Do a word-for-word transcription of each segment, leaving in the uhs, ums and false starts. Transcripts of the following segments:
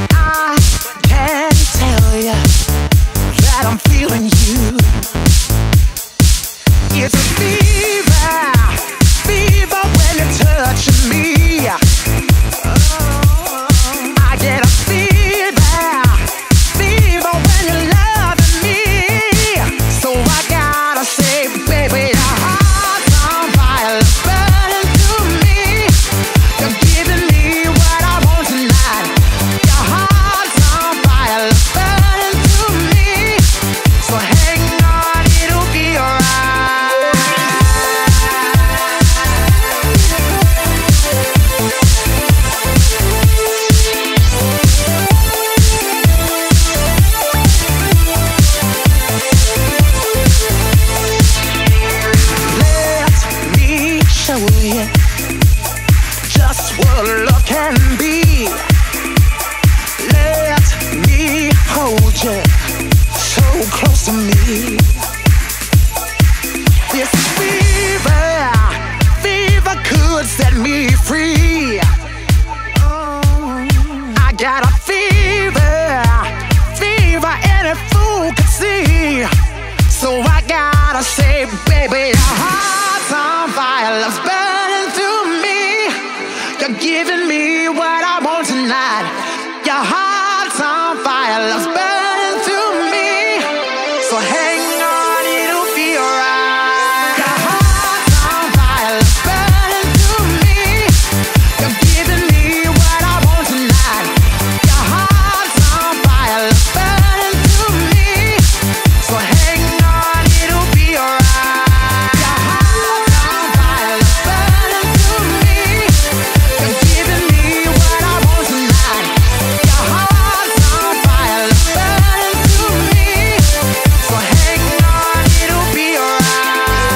I can't tell you that I'm feeling you. It's a fever, fever when you're touching me. I get a fever, fever when you're loving me. So I gotta say, baby, your heart's on fire, it's burning through me. You're giving me what I want tonight. Your heart's on fire, it's burning through me. So hang on, it'll be alright. Just what love can be. Let me hold you so close to me. This fever, fever could set me free. Oh, I got a fever, fever any fool could see. So I gotta say, baby, your heart's on fire, love's burning through me. You're giving me what I want tonight. Your heart's on fire, love's burning through me. So hang on, it'll be alright. Your heart's on fire, love's burning through me. You're giving me what I want tonight. Your heart's on fire, love's burning through me. So hang on, it'll be alright. Your heart's on fire, love's burning through me. You're giving me what I want tonight. Your heart's on fire, love's burning through me. So hang on, it'll be alright.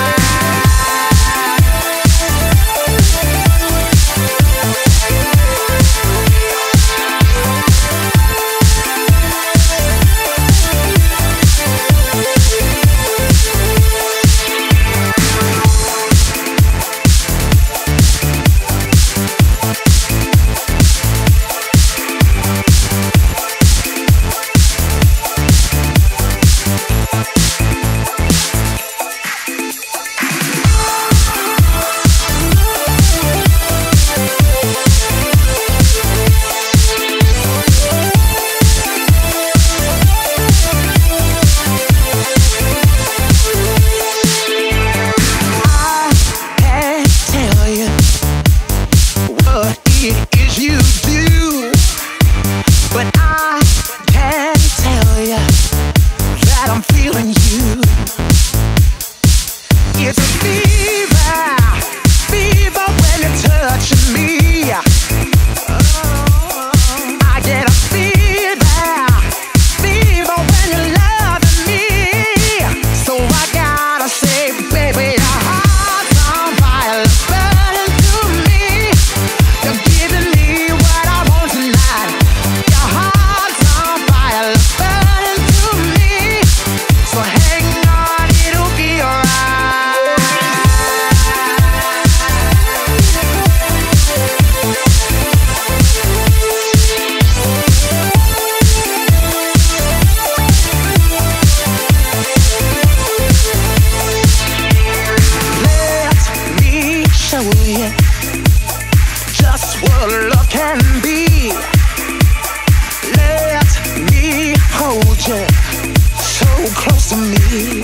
I can't tell you what it is you do, but I can tell you that I'm feeling you. It's a fever, fever when you're touching me. I get a fever, fever when you're loving me. So I gotta say, baby, your heart's on fire, it's burning through me. You're giving me what I want tonight. Your heart's on fire, it's burning through me. So hang on, it'll be alright. Let me show you just what love can be. Let me hold you so close to me.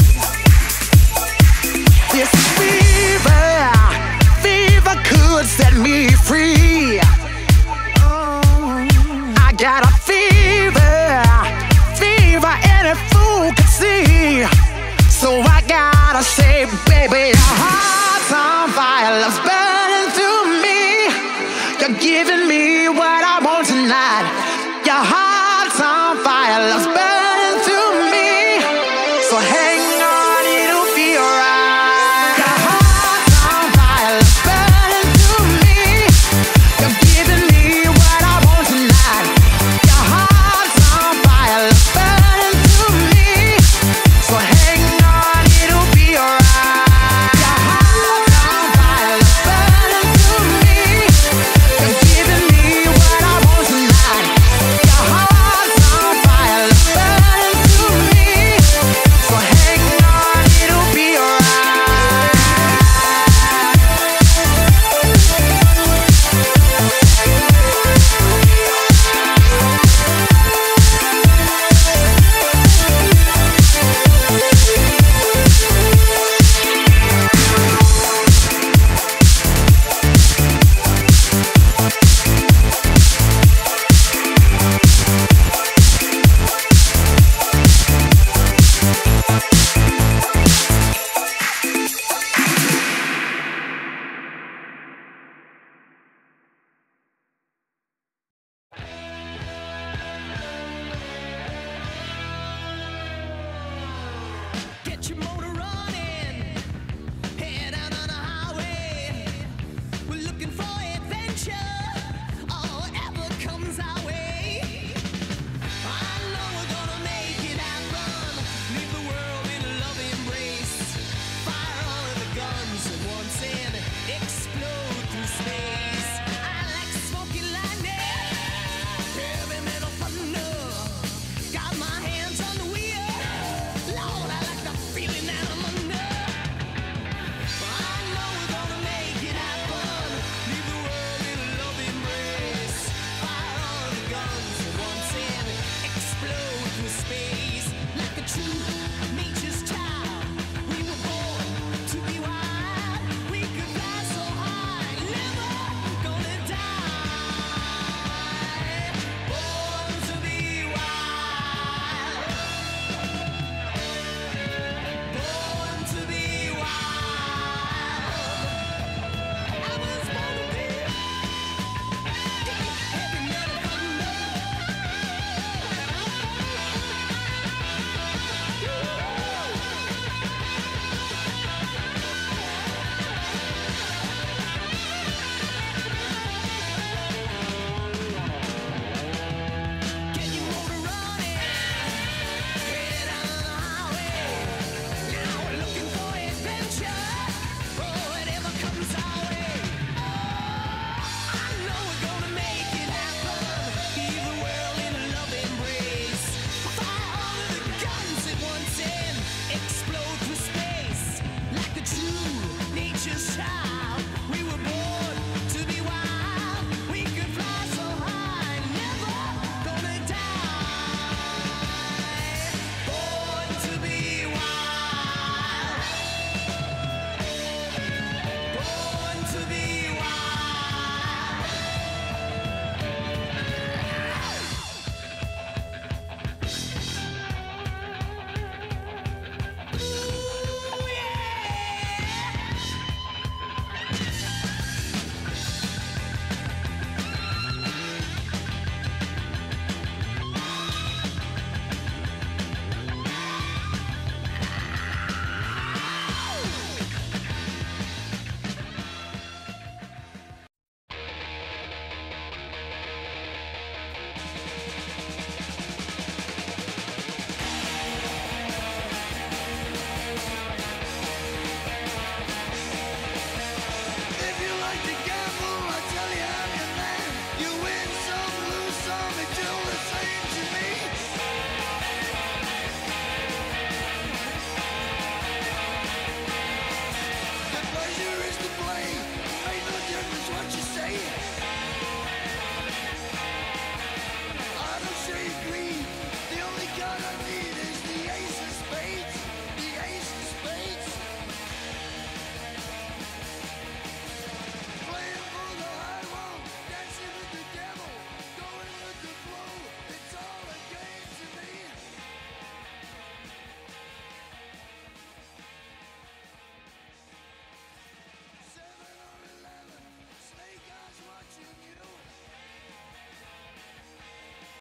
This fever, fever could set me free. Oh, I got a fever, fever any fool could see. So I gotta say, baby, your heart's on fire, love's burning through me. You're giving me what I want tonight. Your heart's on fire, love's burning.